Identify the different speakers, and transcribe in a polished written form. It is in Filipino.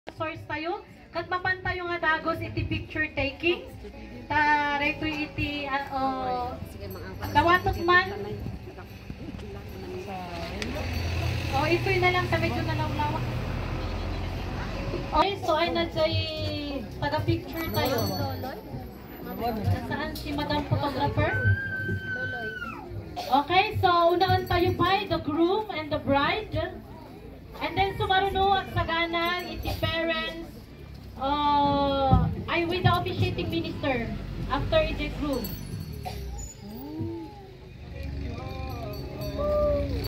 Speaker 1: source tayo. Kat mapantayo nga dagos iti picture taking. Ta reto iti dawatot man. Ito'y na lang sa medyo nalaw-lawak. Okay, so ay nadsay taga-picture tayo. Nasaan si Madam Photographer? Okay, so unaan tayo pa, the groom and the bride. And then sumaruno at saganan iti parents ay with the officiating minister after iti groom.